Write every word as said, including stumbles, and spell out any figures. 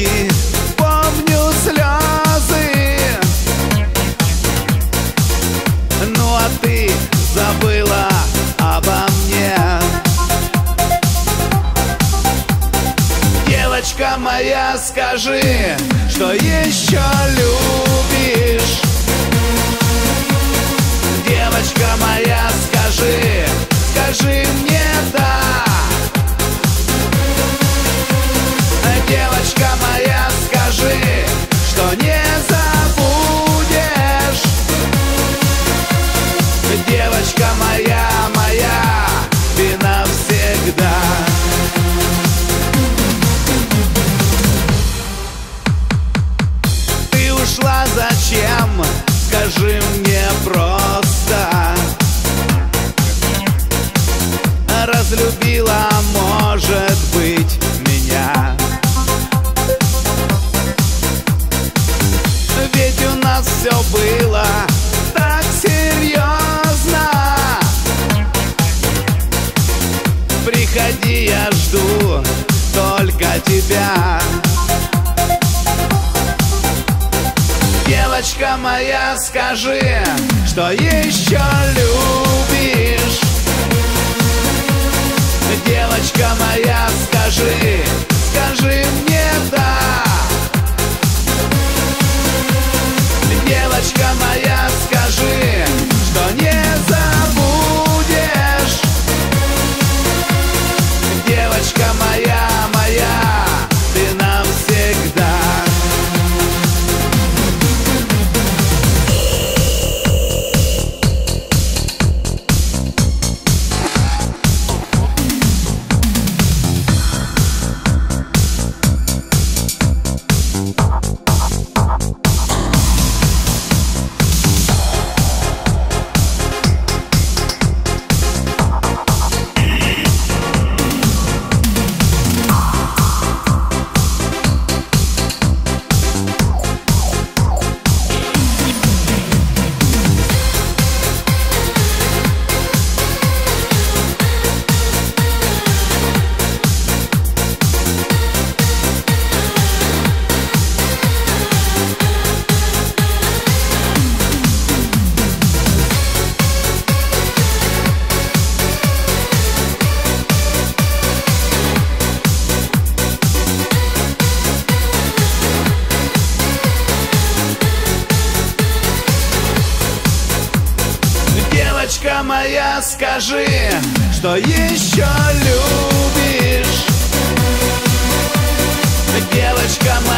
улыбки, помню слезы. Ну а ты забыла обо мне. Девочка моя, скажи, что еще любишь. Девочка моя, скажи, скажи мне да. Девочка моя, скажи, что не забудешь. Девочка моя, моя, ты навсегда. Ты ушла зачем? Скажи мне просто. Разлюбила, может быть, меня. Ведь у нас все было так серьезно. Приходи, я жду только тебя. Девочка моя, скажи, что еще любишь. Девочка моя, скажи, скажи мне да. Девочка моя, скажи, что не забудешь. Девочка моя, моя, ты навсегда. Девочка моя, скажи, что еще любишь. Девочка моя.